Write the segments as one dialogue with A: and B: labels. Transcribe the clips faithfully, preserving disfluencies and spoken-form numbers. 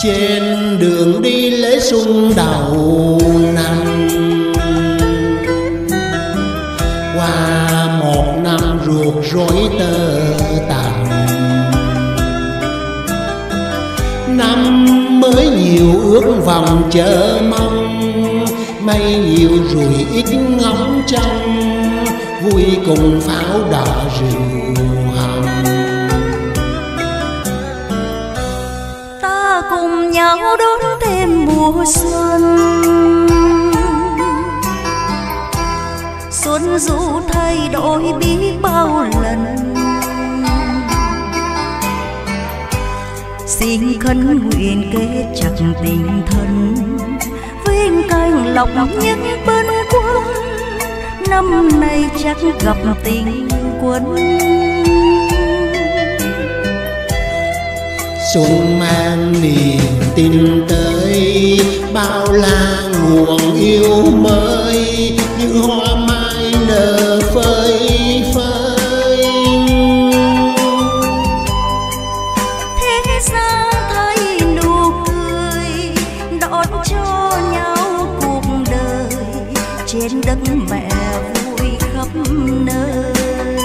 A: trên đường đi lễ xuân đầu năm. Qua một năm ruột rối tơ tằm, năm mới nhiều ước vọng chờ mong, mây nhiều rồi ít ngóng trông, vui cùng pháo đỏ rượu hồng.
B: Ta cùng nhau đón thêm mùa xuân, xuân dù thay đổi biết bao lần. Xin khấn nguyện kết chặt tình thân, viên canh lọc những bấn quân, năm nay chắc gặp tình quân.
A: Xuân mang niềm tin tới, bao la nguồn yêu mới, như hoa mai nở phơi phới.
B: Thế gian thấy nụ cười, đón cho nhau cuộc đời, trên đất mẹ vui khắp nơi.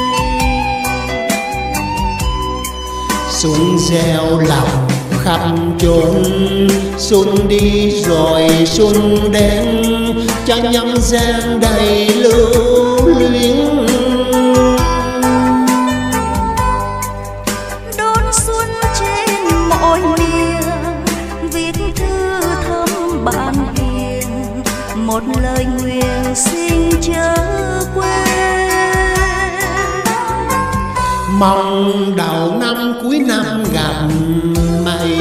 A: Xuân gieo lòng khắp chốn, xuân đi rồi xuân đến, cho nhân gian đầy lưu luyến.
B: Đón xuân trên mọi miền, viết thư thăm bạn hiền, một lời nguyện xin chớ quên.
A: Mong đầu năm cuối năm gặp mày,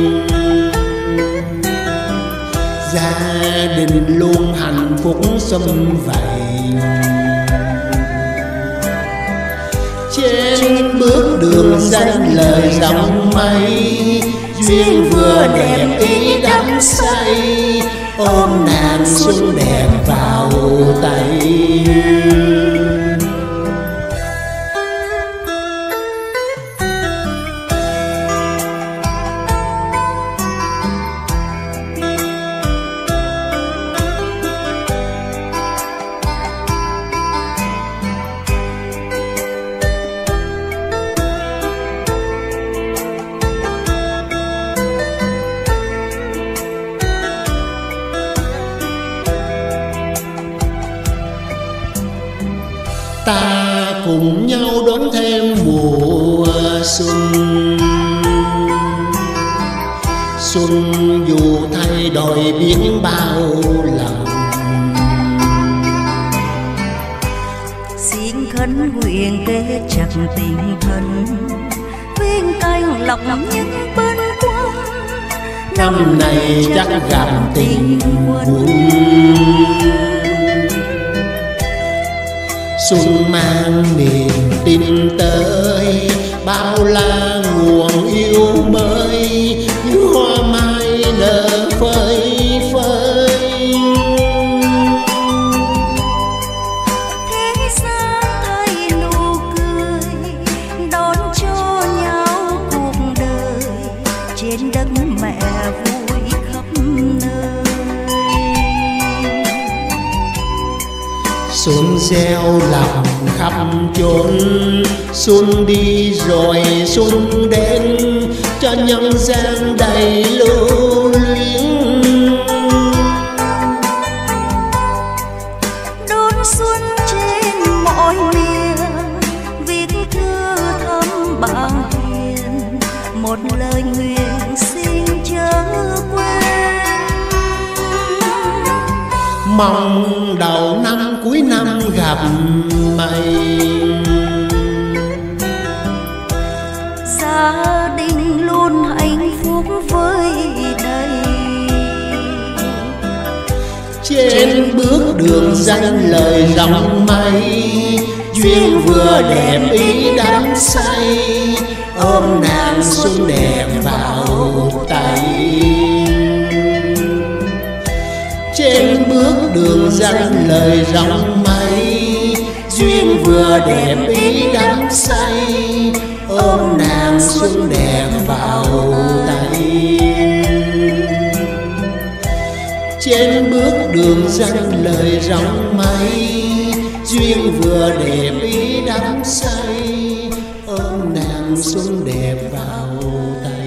A: gia đình luôn hạnh phúc sum vầy. Trên bước đường danh lời dòng mây, duyên vừa đẹp ý đắm say, ôm nàng xuân đẹp vào tay. Ta cùng nhau đón thêm mùa xuân, xuân dù thay đổi biến bao lần.
B: Xin khấn nguyện kết chặt tình thân, viên canh lọc những bấn quân,
A: Năm này chắc gặp tình quân. Xuân mang niềm tin tới, bao la nguồn yêu mới, như hoa mai nở phơi phới.
B: Thế gian thấy nụ cười, đón cho nhau cuộc đời, trên đất mẹ vui khắp nơi.
A: Xuân gieo lòng khắp chốn, xuân đi rồi xuân đến, cho nhân gian đầy lưu luyến.
B: Đón xuân trên mọi miền, viết thư thăm bạn hiền, một lời nguyện xin chớ quên.
A: Mong đầu năm cuối năm gặp mày,
B: gia đình luôn hạnh phúc với đầy.
A: trên bước đường danh lời dòng mây, duyên vừa đẹp ý đắm say, ôm nàng xuân đẹp vào tay. Trên bước đường danh lời dòng mây, duyên vừa đẹp ý đắm say, ôm nàng xuân đẹp vào tay. trên bước đường dâng lời rong mây, duyên vừa đẹp ý đắm say, ôm nàng xuân đẹp vào tay.